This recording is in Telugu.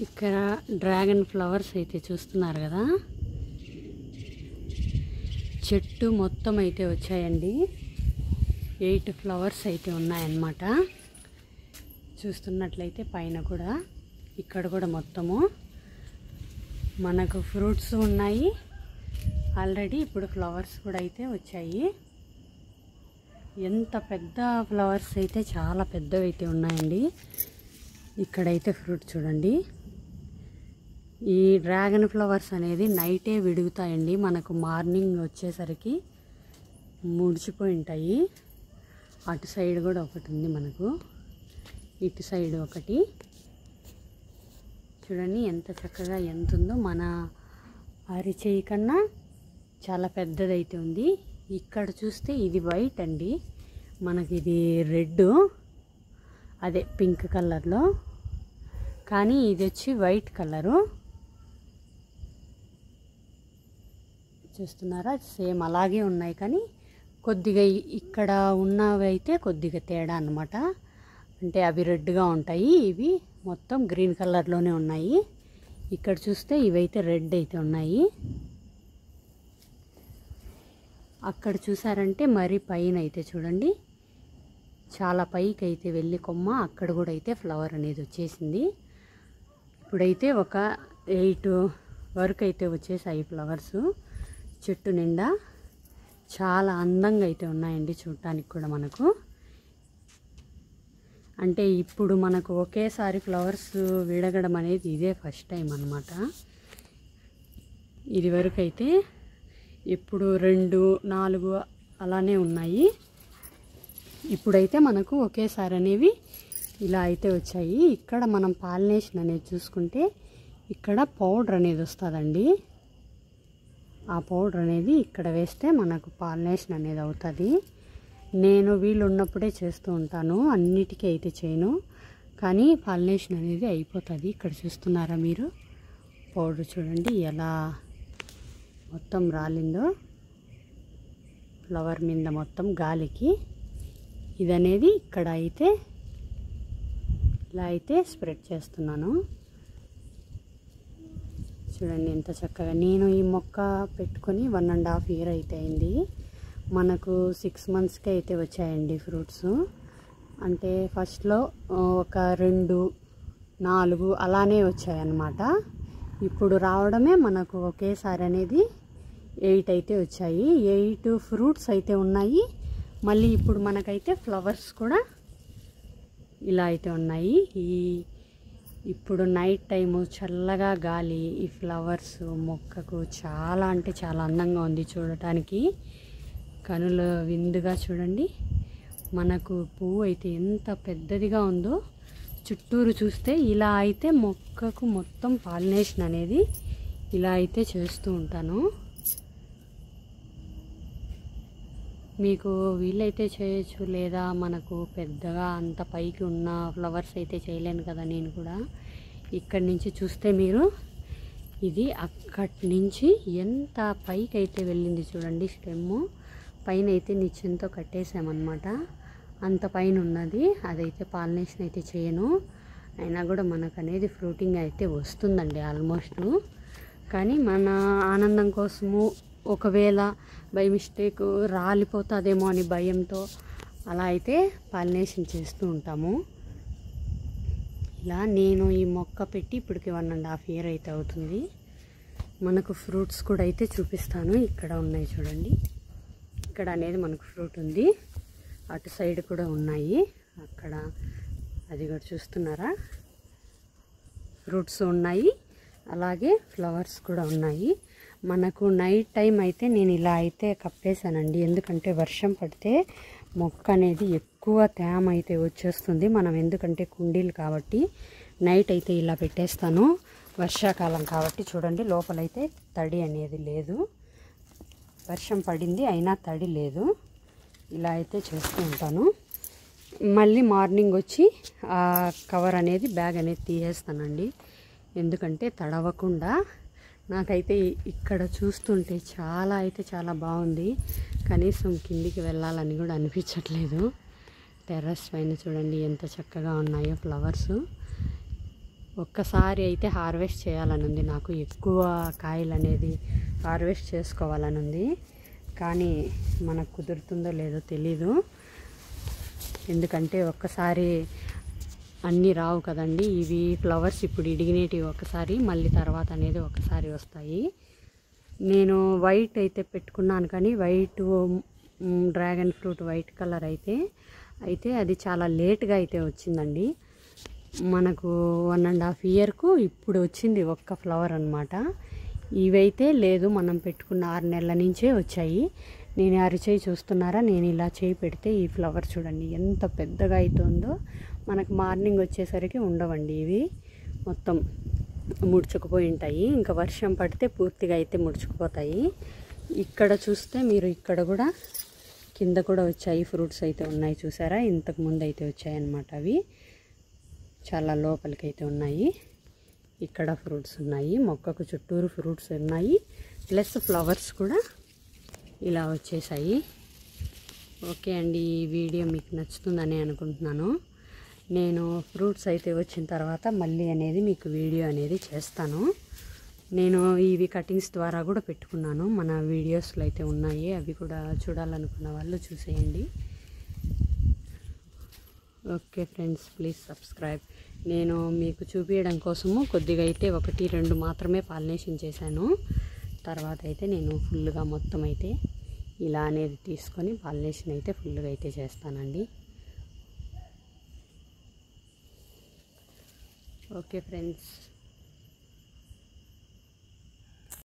ఇక్కడ డ్రాగన్ ఫ్లవర్స్ అయితే చూస్తున్నారు కదా, చెట్టు మొత్తం అయితే వచ్చాయండి. 8 ఫ్లవర్స్ అయితే ఉన్నాయన్నమాట. చూస్తున్నట్లయితే పైన కూడా ఇక్కడ కూడా మొత్తము మనకు ఫ్రూట్స్ ఉన్నాయి ఆల్రెడీ. ఇప్పుడు ఫ్లవర్స్ కూడా అయితే వచ్చాయి. ఎంత పెద్ద ఫ్లవర్స్ అయితే, చాలా పెద్దవి అయితే ఉన్నాయండి. ఇక్కడైతే ఫ్రూట్ చూడండి. ఈ డ్రాగన్ ఫ్లవర్స్ అనేది నైటే విడుగుతాయండి. మనకు మార్నింగ్ వచ్చేసరికి ముడిచిపోయి ఉంటాయి. అటు సైడ్ కూడా ఒకటి ఉంది మనకు, ఇటు సైడ్ ఒకటి. చూడండి ఎంత చక్కగా ఎంత ఉందో. మన అరిచేయి కన్నా చాలా పెద్దదైతే ఉంది. ఇక్కడ చూస్తే ఇది వైట్ అండి, మనకి ఇది రెడ్, అదే పింక్ కలర్లో, కానీ ఇది వచ్చి వైట్ కలరు. చూస్తున్నారా, సేమ్ అలాగే ఉన్నాయి, కానీ కొద్దిగా ఇక్కడ ఉన్నవి అయితే కొద్దిగా తేడా అన్నమాట. అంటే అవి రెడ్గా ఉంటాయి, ఇవి మొత్తం గ్రీన్ కలర్లోనే ఉన్నాయి. ఇక్కడ చూస్తే ఇవైతే రెడ్ అయితే ఉన్నాయి. అక్కడ చూసారంటే మరి పైన అయితే చూడండి, చాలా పైకి అయితే వెళ్ళి కొమ్మ, అక్కడ కూడా అయితే ఫ్లవర్ అనేది వచ్చేసింది. ఇప్పుడైతే ఒక 8 వరకు అయితే వచ్చేసాయి ఫ్లవర్స్ చెట్టు నిండా. చాలా అందంగా అయితే ఉన్నాయండి చూడటానికి కూడా మనకు. అంటే ఇప్పుడు మనకు ఒకేసారి ఫ్లవర్స్ విడగడం అనేది ఇదే ఫస్ట్ టైం అన్నమాట. ఇది వరకు అయితే ఇప్పుడు 2, 4 అలానే ఉన్నాయి. ఇప్పుడైతే మనకు ఒకేసారి అనేవి ఇలా అయితే వచ్చాయి. ఇక్కడ మనం పాలినేషన్ అనేది చూసుకుంటే ఇక్కడ పౌడర్ అనేది వస్తుందండి. ఆ పౌడర్ అనేది ఇక్కడ వేస్తే మనకు పాలినేషన్ అనేది అవుతుంది. నేను వీలు ఉన్నప్పుడే చేస్తూ ఉంటాను, అన్నిటికీ అయితే చేయను, కానీ పాలినేషన్ అనేది అయిపోతుంది. ఇక్కడ చూస్తున్నారా మీరు, పౌడర్ చూడండి ఎలా మొత్తం రాలిందో ఫ్లవర్ మీద మొత్తం గాలికి. ఇదనేది ఇక్కడ అయితే ఇలా అయితే స్ప్రెడ్ చేస్తున్నాను. చూడండి ఎంత చక్కగా. నేను ఈ మొక్క పెట్టుకొని 1.5 ఇయర్ అయితే అయింది. మనకు 6 మంత్స్కి అయితే వచ్చాయండి ఫ్రూట్స్. అంటే ఫస్ట్లో ఒక 2, 4 అలానే వచ్చాయన్నమాట. ఇప్పుడు రావడమే మనకు ఒకేసారి అనేది 8 అయితే వచ్చాయి. 8 ఫ్రూట్స్ అయితే ఉన్నాయి. మళ్ళీ ఇప్పుడు మనకైతే ఫ్లవర్స్ కూడా ఇలా అయితే ఉన్నాయి. ఇప్పుడు నైట్ టైము చల్లగా గాలి, ఈ ఫ్లవర్స్ మొక్కకు చాలా అంటే చాలా అందంగా ఉంది చూడటానికి. కనుల విందుగా చూడండి. మనకు పువ్వు అయితే ఎంత పెద్దదిగా ఉందో. చుట్టూరు చూస్తే ఇలా అయితే మొక్కకు మొత్తం పాలినేషన్ అనేది ఇలా అయితే చేస్తూ ఉంటాను. మీకు వీలైతే చేయొచ్చు, లేదా మనకు పెద్దగా అంత పైకి ఉన్న ఫ్లవర్స్ అయితే చేయలేను కదా నేను కూడా. ఇక్కడి నుంచి చూస్తే మీరు, ఇది అక్కడి నుంచి ఎంత పైకి అయితే వెళ్ళింది చూడండి. స్టెమ్ పైన అయితే నిచ్చెనతో కట్టేసామన్నమాట. అంత పైన ఉన్నది, అదైతే పాలినేషన్ అయితే చేయను. అయినా కూడా మనకు అనేది ఫ్రూటింగ్ అయితే వస్తుందండి ఆల్మోస్ట్. కానీ మన ఆనందం కోసము ఒకవేళ బై మిస్టేక్ రాలిపోతుందేమో అని భయంతో అలా అయితే పాలినేషన్ చేస్తూ ఉంటాము. ఇలా నేను ఈ మొక్క పెట్టి ఇప్పటికి 1.5 ఇయర్ అయితే అవుతుంది. మనకు ఫ్రూట్స్ కూడా అయితే చూపిస్తాను. ఇక్కడ ఉన్నాయి చూడండి, ఇక్కడ అనేది మనకు ఫ్రూట్ ఉంది. అటు సైడ్ కూడా ఉన్నాయి, అక్కడ అది కూడా చూస్తున్నారా, ఫ్రూట్స్ ఉన్నాయి, అలాగే ఫ్లవర్స్ కూడా ఉన్నాయి. మనకు నైట్ టైం అయితే నేను ఇలా అయితే కప్పేశానండి. ఎందుకంటే వర్షం పడితే మొక్క అనేది ఎక్కువ తేమ అయితే వచ్చేస్తుంది. మనం ఎందుకంటే కుండీలు కాబట్టి నైట్ అయితే ఇలా పెట్టేస్తాను. వర్షాకాలం కాబట్టి చూడండి, లోపలైతే తడి అనేది లేదు. వర్షం పడింది అయినా తడి లేదు. ఇలా అయితే చేస్తూ ఉంటాను. మళ్ళీ మార్నింగ్ వచ్చి ఆ కవర్ అనేది, బ్యాగ్ అనేది తీసేస్తానండి. ఎందుకంటే తడవకుండా. నాకైతే ఇక్కడ చూస్తుంటే చాలా అయితే చాలా బాగుంది. కనీసం కిందికి వెళ్ళాలని కూడా అనిపించట్లేదు. టెర్రస్ పైన చూడండి ఎంత చక్కగా ఉన్నాయో ఫ్లవర్స్. ఒక్కసారి అయితే హార్వెస్ట్ చేయాలని ఉంది నాకు, ఎక్కువ కాయలు అనేది హార్వెస్ట్ చేసుకోవాలని ఉంది. కానీ మనకు కుదురుతుందో లేదో తెలీదు, ఎందుకంటే ఒక్కసారి అన్నీ రావు కదండి. ఇవి ఫ్లవర్స్ ఇప్పుడు ఇడిగినేటివి ఒకసారి, మళ్ళీ తర్వాత అనేది ఒకసారి వస్తాయి. నేను వైట్ అయితే పెట్టుకున్నాను, కానీ white dragon fruit white colour అయితే అది చాలా లేట్గా అయితే వచ్చిందండి. మనకు 1.5 ఇయర్కు ఇప్పుడు వచ్చింది ఒక్క ఫ్లవర్ అనమాట. ఇవైతే లేదు, మనం పెట్టుకున్న 6 నెలల నుంచే వచ్చాయి. నేను అరిచేయి చూస్తున్నారా, నేను ఇలా చేయి పెడితే ఈ ఫ్లవర్ చూడండి ఎంత పెద్దగా అవుతుందో. మనకు మార్నింగ్ వచ్చేసరికి ఉండవండి, ఇవి మొత్తం ముడుచుకుపోయి ఉంటాయి. ఇంకా వర్షం పడితే పూర్తిగా అయితే ముడుచుకుపోతాయి. ఇక్కడ చూస్తే మీరు, ఇక్కడ కూడా కింద కూడా వచ్చాయి ఫ్రూట్స్ అయితే ఉన్నాయి చూసారా, ఇంతకు ముందు అయితే వచ్చాయన్నమాట. అవి చాలా లోపలికి అయితే ఉన్నాయి. ఇక్కడ ఫ్రూట్స్ ఉన్నాయి, మొక్కకు చుట్టూరు ఫ్రూట్స్ ఉన్నాయి, ప్లస్ ఫ్లవర్స్ కూడా ఇలా వచ్చేసాయి. ఓకే అండి, ఈ వీడియో మీకు నచ్చుతుందని అనుకుంటున్నాను. నేను ఫ్రూట్స్ అయితే వచ్చిన తర్వాత మళ్ళీ అనేది మీకు వీడియో అనేది చేస్తాను. నేను ఇవి కటింగ్స్ ద్వారా కూడా పెట్టుకున్నాను, మన వీడియోస్లో అయితే ఉన్నాయి, అవి కూడా చూడాలనుకున్న వాళ్ళు చూసేయండి. Okay friends, please subscribe. నేను మీకు చూపించడం కోసము కొద్దిగా అయితే 1-2 మాత్రమే పాలినేషన్ చేశాను. తర్వాత అయితే నేను ఫుల్గా మొత్తం అయితే ఇలా అనేది తీసుకొని పాలినేషన్ అయితే ఫుల్గా అయితే చేస్తానండి. Okay friends.